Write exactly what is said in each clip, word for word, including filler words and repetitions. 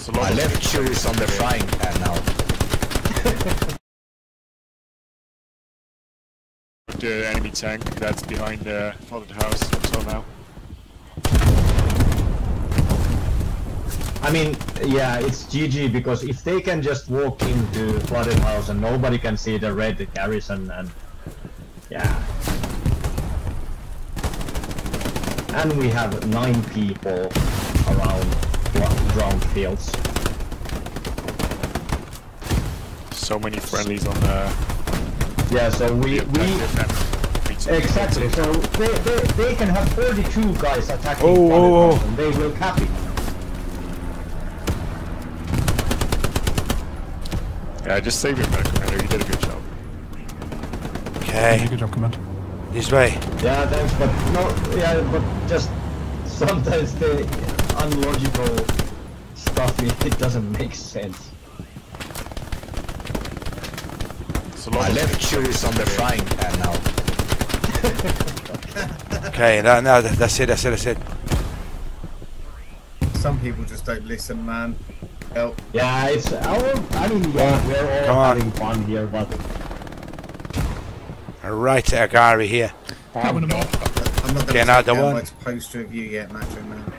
My left shoe is on the frying pan now. The enemy tank that's behind the flooded house until now. I mean, yeah, it's G G because if they can just walk into flooded house and nobody can see the red garrison and yeah. And we have nine people around ground fields. So many friendlies on the... Yeah, so we... we exactly, so they, they, they can have thirty-two guys attacking oh, flooded oh, house and they will cap it. Yeah, just save your back, Commander. You did a good job. Okay. Good job, Commander. This way. Yeah, thanks, but no, yeah, but just sometimes the unlogical stuff, it, it doesn't make sense. My left shoe is on the frying pan now. Okay, no, no, that, that's it, that's it, that's it. Some people just don't listen, man. Help. Yeah, it's our, I mean, yeah, we're all Come on. having fun here, but... Alright, Agari here. That one more. I'm not Okay, going to another take one. down my poster of you yet, Macho Man.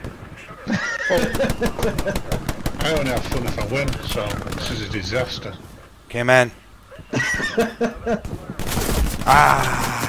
I only have fun if I win, so this is a disaster. Okay, man. Ah!